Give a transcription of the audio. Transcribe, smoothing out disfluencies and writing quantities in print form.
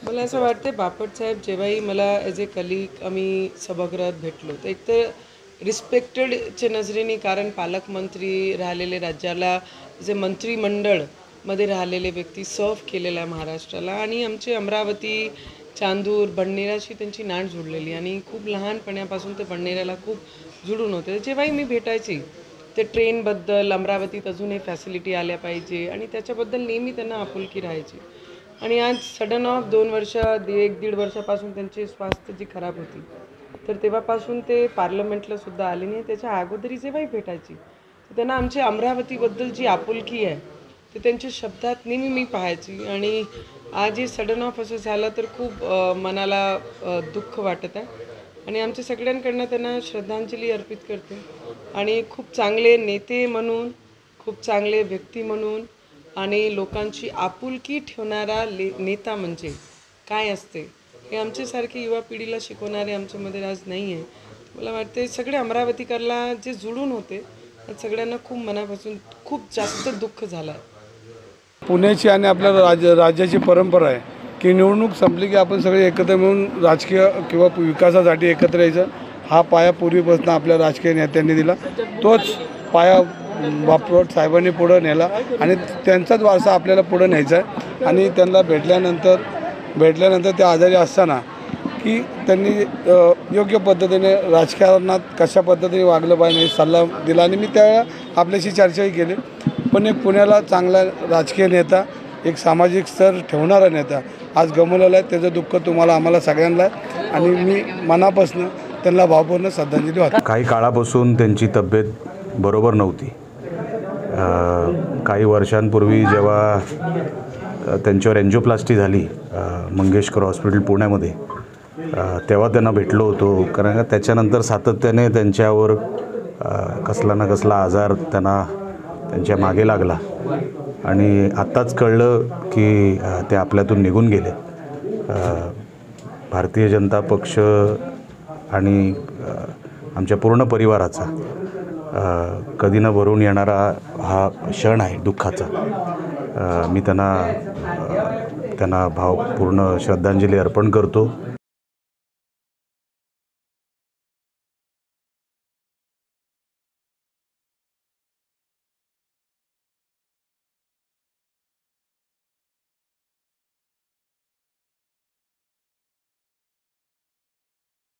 मला असं वाटते बापटसाहेब जेव्हाही मला ॲज ए कलिग आम्ही सभागृहात भेटलो तर एक तर रिस्पेक्टेडच्या नजरेने, कारण पालकमंत्री राहिलेले, राज्याला जे मंत्रिमंडळमध्ये राहिलेले व्यक्ती, सर्व केलेला आहे महाराष्ट्राला, आणि आमचे अमरावती, चांदूर, बडनेराशी त्यांची नाळ जुळलेली आणि खूप लहानपणापासून ते बडनेऱ्याला खूप जुळून होते. जेव्हाही मी भेटायची ते ट्रेनबद्दल, अमरावतीत अजूनही फॅसिलिटी आल्या पाहिजे आणि त्याच्याबद्दल नेहमी त्यांना आपुलकी राहायची. आणि आज सडन ऑफ 2 वर्ष, 1-1.5 वर्षापासून त्यांची स्वास्थ्य जी खराब होती, तर तेव्हापासून ते पार्लमेंटला सुद्धा आले नाही. त्याच्या अगोदरी जेव्हाही भेटायची तर त्यांना आमच्या अमरावतीबद्दल जी आपुलकी आहे ते त्यांच्या शब्दात नेहमी मी पाहायची. आणि आज हे सडन ऑफ असं झालं तर खूप मनाला दुःख वाटत आहे आणि आमच्या सगळ्यांकडनं त्यांना श्रद्धांजली अर्पित करते. आणि खूप चांगले नेते म्हणून, खूप चांगले व्यक्ती म्हणून आणि लोकांची आपुलकी ठेवणारा नेता म्हणजे काय असते हे आमच्यासारखी युवा पिढीला शिकवणारे आमच्यामध्ये आज नाही आहे. मला वाटते सगळे अमरावतीकरला जे जुळून होते सगळ्यांना खूप मनापासून खूप जास्त दुःख झालं आहे. पुण्याची आणि आपल्या राज्याची परंपरा आहे की निवडणूक संपली की आपण सगळे एकत्र मिळून राजकीय किंवा विकासासाठी एकत्र यायचं. हा पाया पूर्वीपासून आपल्या राजकीय नेत्यांनी दिला. तोच पाया बापट साहेबांनी पुढं नेला आणि त्यांचाच वारसा आपल्याला पुढं न्यायचा आहे. आणि त्यांना भेटल्यानंतर ते आजारी असताना की त्यांनी योग्य पद्धतीने राजकारणात कशा पद्धतीने वागलं पाहिजे सल्ला दिला आणि मी त्यावेळेला आपल्याशी चर्चाही केली. पण एक पुण्याला चांगला राजकीय नेता, एक सामाजिक स्तर ठेवणारा नेता आज गमावलेला आहे. त्याचं दुःख तुम्हाला आम्हाला सगळ्यांना आहे आणि मी मनापासून त्यांना भावपूर्ण श्रद्धांजली वाटते. काही काळापासून त्यांची तब्येत बरोबर नव्हती. काही वर्षांपूर्वी जेव्हा त्यांच्यावर एन्जिओप्लास्टी झाली मंगेशकर हॉस्पिटल पुण्यामध्ये, तेव्हा त्यांना भेटलो होतो. कारण का त्याच्यानंतर सातत्याने त्यांच्यावर कसला ना कसला आजार त्यांच्या मागे लागला आणि आत्ताच कळलं की ते आपल्यातून निघून गेले. भारतीय जनता पक्ष आणि आमच्या पूर्ण परिवाराचा कधी न भरून येणारा हा क्षण आहे दुःखाचा. मी त्यांना भावपूर्ण श्रद्धांजली अर्पण करतो.